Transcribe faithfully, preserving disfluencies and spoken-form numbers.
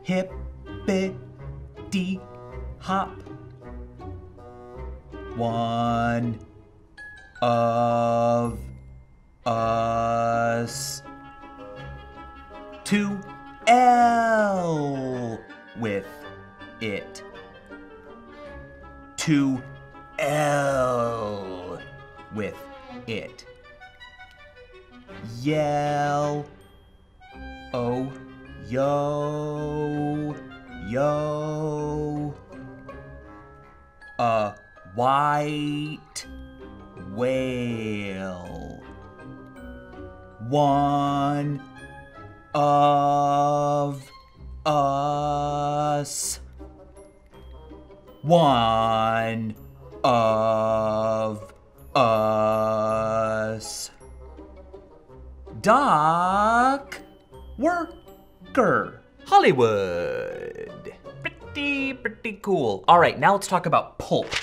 hippity hop. One of us. To L with it. To L with it. Yell. Oh, yo, yo. A white whale. One of us. One of us. Doc worker. Hollywood. Pretty, pretty cool. All right, now let's talk about pulp.